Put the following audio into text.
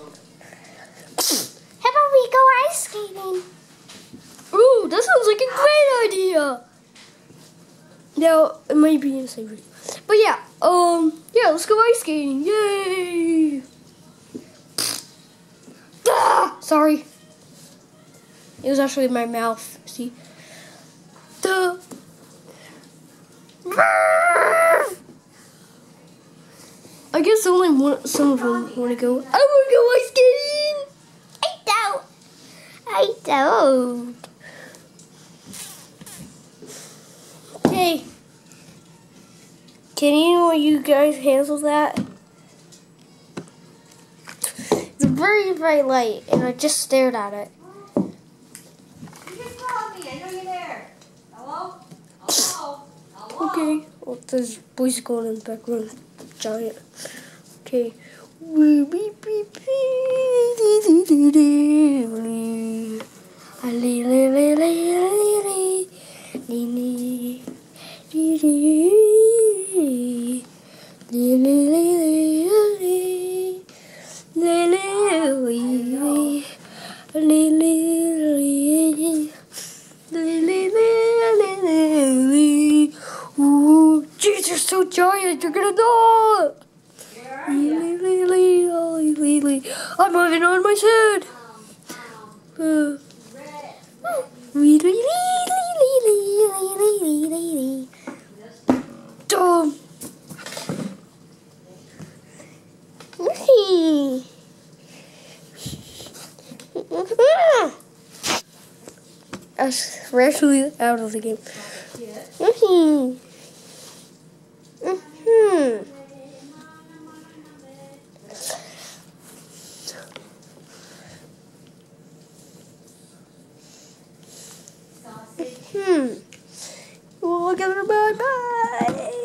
How about we go ice skating? Ooh, that sounds like a great idea. Now it might be in the same video, but yeah, let's go ice skating. Yay! Ah, sorry, it was actually my mouth. See, duh. I guess only some of them want to go. I want to go ice skating. I don't. Okay. Can you guys handle that? It's very bright light, and I just stared at it. You just called me. I know you're there. Hello? Hello? Hello? Okay. Well, there's voice going in the background. Giant. Okay. Ooh, jeez, you're so giant, you're gonna die! I'm moving on my head! Dumb! We're actually out of the game. Well, look at her. Bye.